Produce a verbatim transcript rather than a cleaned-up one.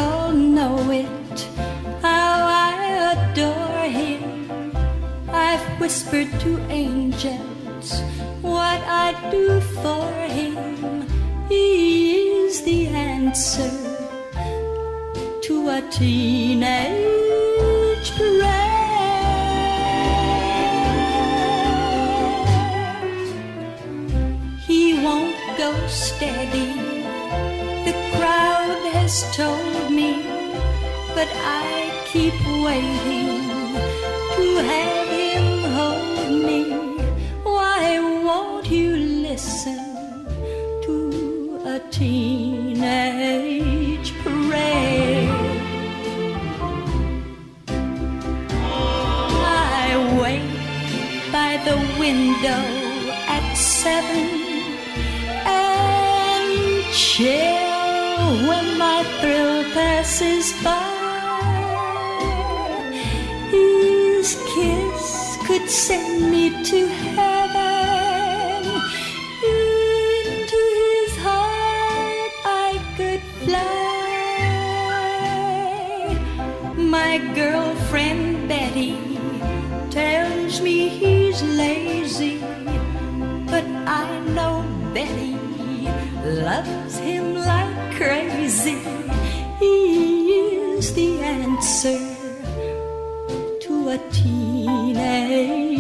all know it, how I adore him. I've whispered to angels what I'd do for him. He is the answer to a teenage prayer. He won't go steady, the crowd has told me, but I keep waiting to have him hold me. Why won't you listen to a teenage prayer? I wait by the window at seven and chill when my thrill passes by. His kiss could send me to heaven. Into his heart I could fly. My girlfriend Betty tells me he's lazy, but I know Betty loves him like crazy. He is the answer to a teenage